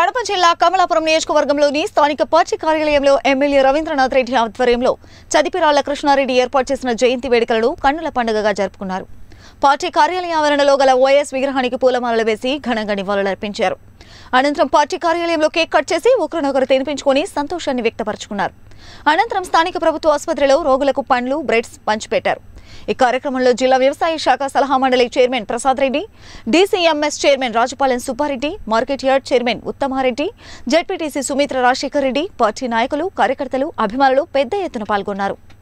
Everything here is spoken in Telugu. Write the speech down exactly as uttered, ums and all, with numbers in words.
కడప జిల్లా కమలాపురం నియోజకవర్గంలోని స్థానిక పార్టీ కార్యాలయంలో ఎమ్మెల్యే రవీంద్రనాథ్ రెడ్డి ఆధ్వర్యంలో చదిపిరాళ్ల కృష్ణారెడ్డి ఏర్పాటు చేసిన జయంతి వేడుకలను కన్నుల పండుగగా జరుపుకున్నారు. పార్టీ కార్యాలయ ఆవరణలో గల వైఎస్ విగ్రహానికి పూలమాలలు వేసి ఘనంగా నివాళులర్పించారు. అనంతరం పార్టీ కార్యాలయంలో కేక్ కట్ చేసి ఒకరినొకరు తినిపించుకొని సంతోషాన్ని వ్యక్తపరుచుకున్నారు. అనంతరం స్థానిక ప్రభుత్వ ఆసుపత్రిలో రోగులకు పండ్లు, బ్రెడ్స్ పంచిపెట్టారు. ఈ కార్యక్రమంలో జిల్లా వ్యవసాయ శాఖ సలహా మండలి chairman Prasad Reddy, DCMS chairman Rajapalem Subbareddy, market yard chairman Uttamareddy, ZPTC Sumitra Rajasekhar Reddy, party నాయకులు, కార్యకర్తలు, అభిమానులు పెద్ద ఎత్తున పాల్గొన్నారు.